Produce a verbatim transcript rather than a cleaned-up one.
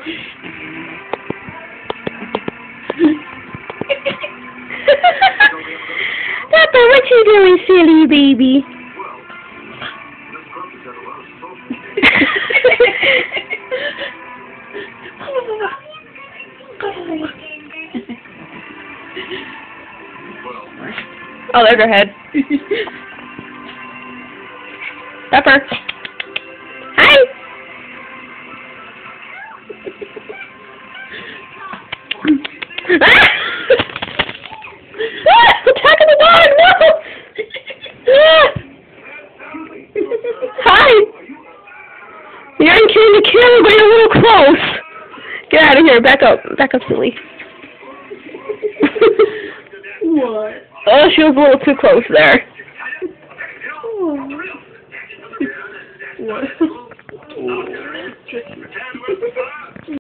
Papa, what you doing, silly baby? Oh, there's her head. Pepper. Hi. Ah! Ah! Attacking the dog! No! Ah! Hi. You're killing the camera, but you're a little close. Get out of here. Back up. Back up, silly. What? Oh, she was a little too close there. What?